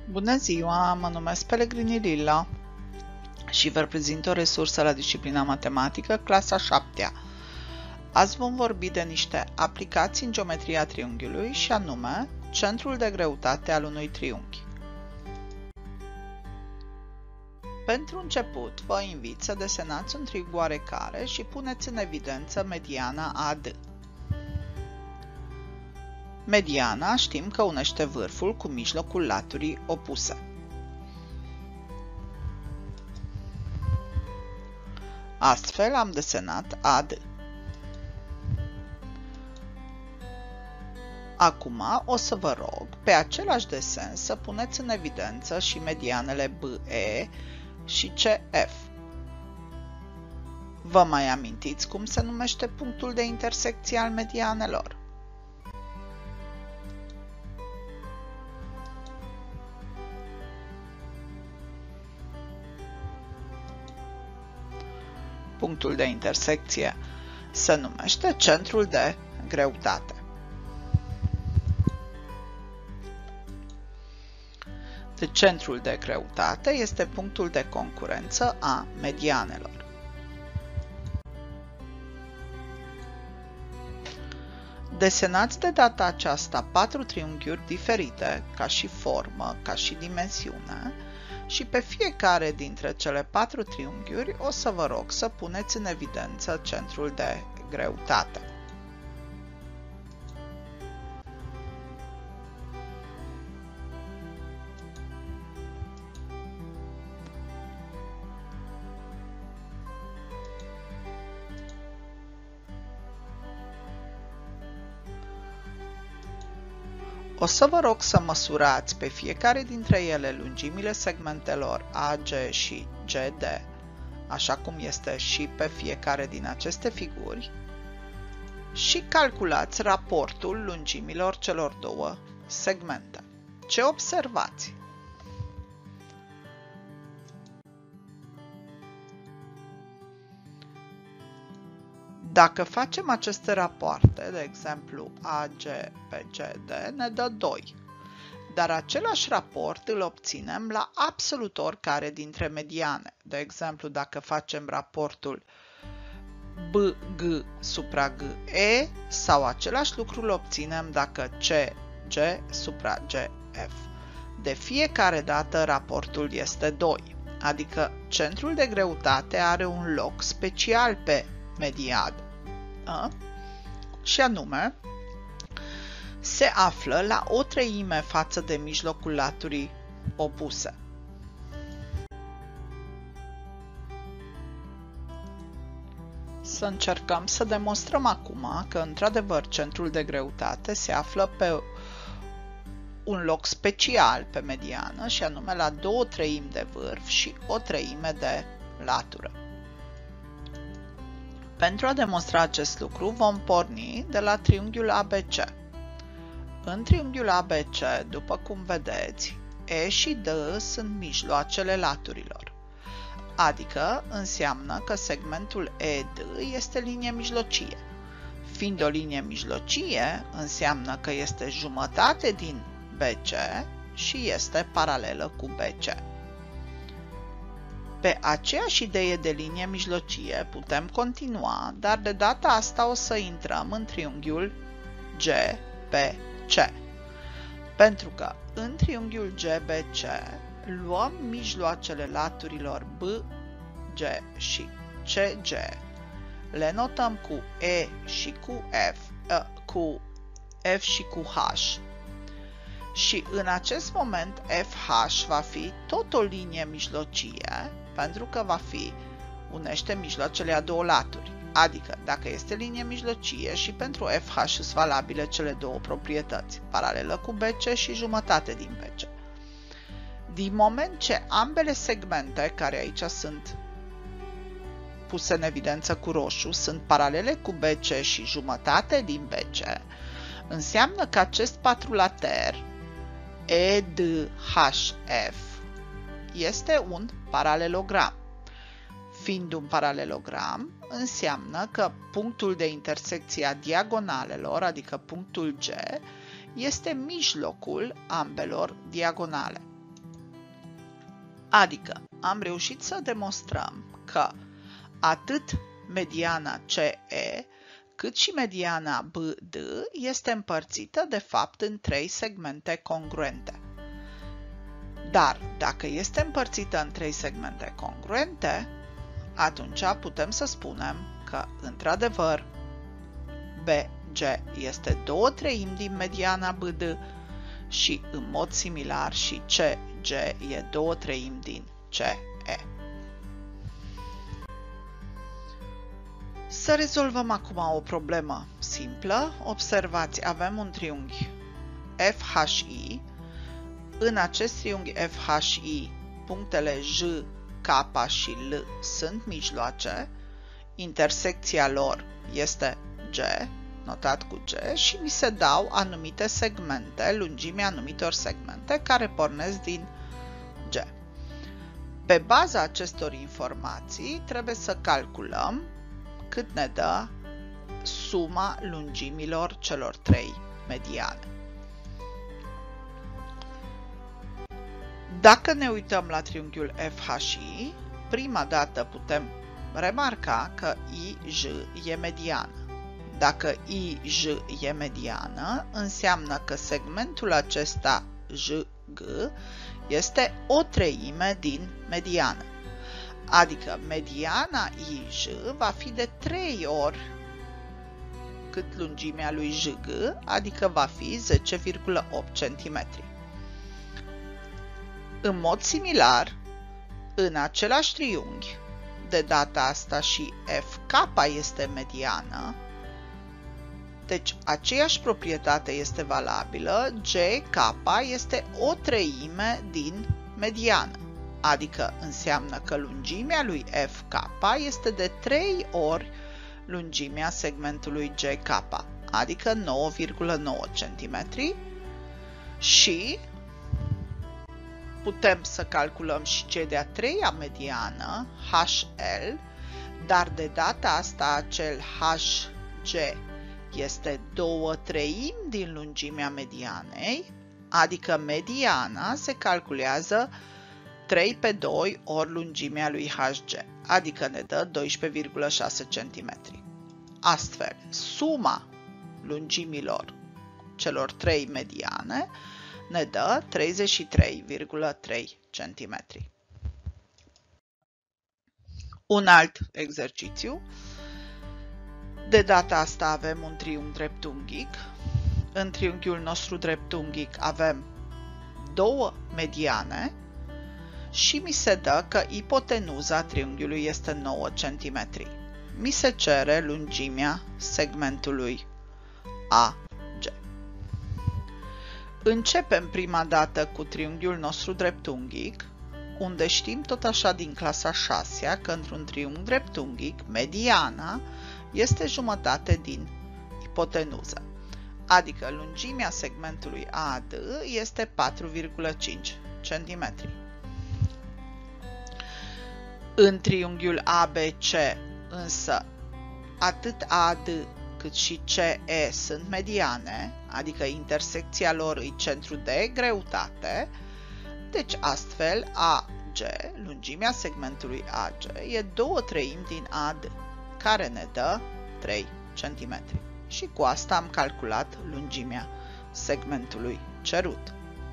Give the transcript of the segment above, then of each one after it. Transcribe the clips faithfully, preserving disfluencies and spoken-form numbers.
Bună ziua, mă numesc Pellegrini Lilla și vă prezint o resursă la disciplina matematică, clasa a șaptea. Azi vom vorbi de niște aplicații în geometria triunghiului și anume centrul de greutate al unui triunghi. Pentru început, vă invit să desenați un triunghi oarecare și puneți în evidență mediana A D. Mediana știm că unește vârful cu mijlocul laturii opuse. Astfel am desenat A D. Acum o să vă rog pe același desen să puneți în evidență și medianele B E și C F. Vă mai amintiți cum se numește punctul de intersecție al medianelor? Punctul de intersecție se numește centrul de greutate. De centrul de greutate este punctul de concurență a medianelor. Desenați de data aceasta patru triunghiuri diferite, ca și formă, ca și dimensiune, și pe fiecare dintre cele patru triunghiuri o să vă rog să puneți în evidență centrul de greutate. O să vă rog să măsurați pe fiecare dintre ele lungimile segmentelor A G și G D, așa cum este și pe fiecare din aceste figuri, și calculați raportul lungimilor celor două segmente. Ce observați? Dacă facem aceste rapoarte, de exemplu A G pe G D, ne dă doi, dar același raport îl obținem la absolut oricare dintre mediane. De exemplu, dacă facem raportul B G supra G E, sau același lucru îl obținem dacă C G supra G F. De fiecare dată raportul este doi, adică centrul de greutate are un loc special pe mediană. Și anume, se află la o treime față de mijlocul laturii opuse. Să încercăm să demonstrăm acum că, într-adevăr, centrul de greutate se află pe un loc special pe mediană, și anume la două treimi de vârf și o treime de latură. Pentru a demonstra acest lucru, vom porni de la triunghiul A B C. În triunghiul A B C, după cum vedeți, E și D sunt mijloacele laturilor, adică înseamnă că segmentul E D este linie mijlocie. Fiind o linie mijlocie, înseamnă că este jumătate din B C și este paralelă cu B C. Pe aceeași idee de linie mijlocie putem continua, dar de data asta o să intrăm în triunghiul G B C. Pentru că în triunghiul G B C luăm mijloacele laturilor B G și C G, le notăm cu E și cu F, uh, cu F și cu H. Și în acest moment F H va fi tot o linie mijlocie, pentru că va fi unește mijloacele a două laturi. Adică, dacă este linie mijlocie, și pentru F H sunt valabile cele două proprietăți, paralelă cu B C și jumătate din B C. Din moment ce ambele segmente, care aici sunt puse în evidență cu roșu, sunt paralele cu B C și jumătate din B C, înseamnă că acest patrulater E D H F este un paralelogram. Fiind un paralelogram, înseamnă că punctul de intersecție a diagonalelor, adică punctul G, este mijlocul ambelor diagonale. Adică am reușit să demonstrăm că atât mediana C E cât și mediana B D este împărțită de fapt în trei segmente congruente. Dar dacă este împărțită în trei segmente congruente, atunci putem să spunem că într-adevăr B G este două treimi din mediana B D și în mod similar și C G e două treimi din C E. Să rezolvăm acum o problemă simplă. Observați, avem un triunghi F H I. În acest triunghi F H I, punctele J, K și L sunt mijloace. Intersecția lor este G, notat cu G, și mi se dau anumite segmente, lungimea anumitor segmente care pornesc din G. Pe baza acestor informații trebuie să calculăm cât ne dă suma lungimilor celor trei mediane. Dacă ne uităm la triunghiul F H I, prima dată putem remarca că I J e mediană. Dacă I J e mediană, înseamnă că segmentul acesta J G este o treime din mediană. Adică mediana I J va fi de trei ori cât lungimea lui J G, adică va fi zece virgulă opt centimetri. În mod similar, în același triunghi, de data asta și F K este mediană, deci aceeași proprietate este valabilă, G K este o treime din mediană, adică înseamnă că lungimea lui F K este de trei ori lungimea segmentului G K, adică nouă virgulă nouă centimetri, și putem să calculăm și cea de-a treia mediană, H L, dar de data asta acel H G este două treimi din lungimea medianei, adică mediana se calculează trei pe doi ori lungimea lui H G, adică ne dă doisprezece virgulă șase centimetri. Astfel, suma lungimilor celor trei mediane ne dă treizeci și trei virgulă trei centimetri. Un alt exercițiu. De data asta avem un triunghi dreptunghic. În triunghiul nostru dreptunghic avem două mediane și mi se dă că ipotenuza triunghiului este nouă centimetri. Mi se cere lungimea segmentului A G. Începem prima dată cu triunghiul nostru dreptunghic, unde știm tot așa din clasa a șasea că într-un triunghi dreptunghic mediana este jumătate din ipotenuză, adică lungimea segmentului A D este patru virgulă cinci centimetri. În triunghiul A B C însă atât A D cât și C E sunt mediane, adică intersecția lor e centru de greutate, deci astfel A G, lungimea segmentului A G, e două treimi din A D, care ne dă trei centimetri. Și cu asta am calculat lungimea segmentului cerut.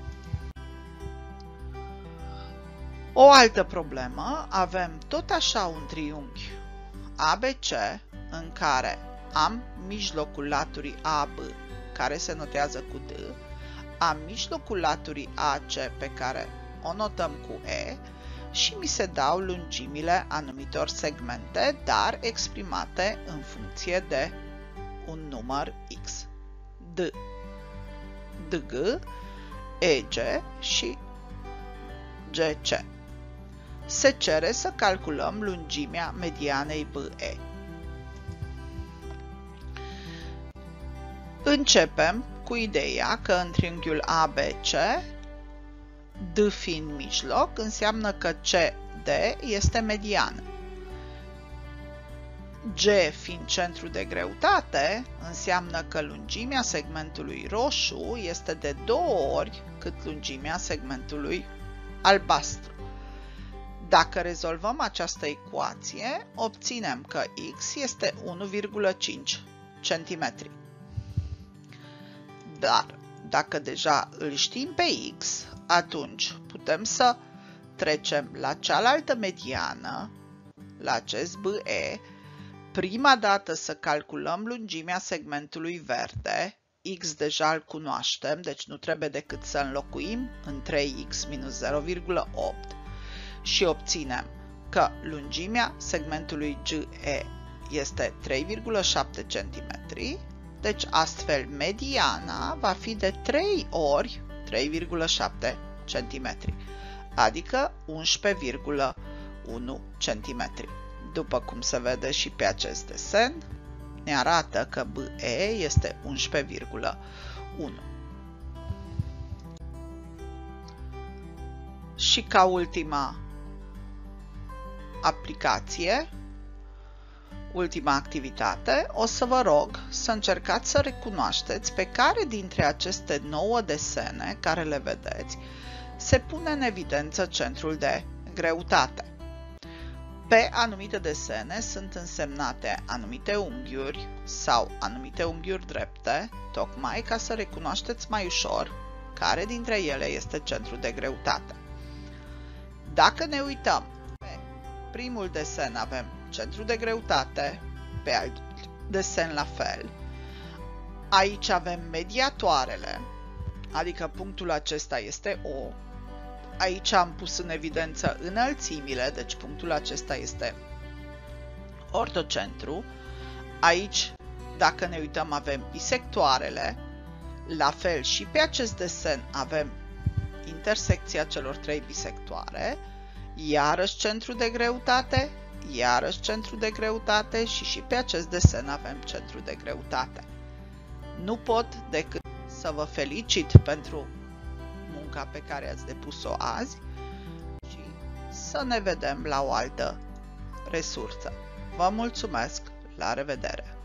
O altă problemă, avem tot așa un triunghi A B C în care am mijlocul laturii A B, care se notează cu D, am mijlocul laturii A C pe care o notăm cu E și mi se dau lungimile anumitor segmente, dar exprimate în funcție de un număr X. D, D G, E G și G C. Se cere să calculăm lungimea medianei B E. Începem cu ideea că în triunghiul A B C, D fiind mijloc, înseamnă că C D este mediană. G fiind centru de greutate, înseamnă că lungimea segmentului roșu este de două ori cât lungimea segmentului albastru. Dacă rezolvăm această ecuație, obținem că x este unu virgulă cinci centimetri. Dar dacă deja îl știm pe x, atunci putem să trecem la cealaltă mediană, la acest B E, prima dată să calculăm lungimea segmentului verde, x deja îl cunoaștem, deci nu trebuie decât să înlocuim în trei x minus zero virgulă opt și obținem că lungimea segmentului G E este trei virgulă șapte centimetri, deci astfel mediana va fi de trei ori trei virgulă șapte centimetri, adică unsprezece virgulă unu centimetri. După cum se vede și pe acest desen, ne arată că B E este unsprezece virgulă unu. Și ca ultima aplicație, ultima activitate, o să vă rog să încercați să recunoașteți pe care dintre aceste nouă desene care le vedeți se pune în evidență centrul de greutate. Pe anumite desene sunt însemnate anumite unghiuri sau anumite unghiuri drepte, tocmai ca să recunoașteți mai ușor care dintre ele este centrul de greutate. Dacă ne uităm pe primul desen avem centrul de greutate, pe alt desen la fel. Aici avem mediatoarele, adică punctul acesta este O. Aici am pus în evidență înălțimile, deci punctul acesta este ortocentru. Aici, dacă ne uităm, avem bisectoarele. La fel și pe acest desen avem intersecția celor trei bisectoare, iarăși centru de greutate, iarăși centru de greutate și și pe acest desen avem centru de greutate. Nu pot decât să vă felicit pentru munca pe care ați depus-o azi și să ne vedem la o altă resursă. Vă mulțumesc! La revedere!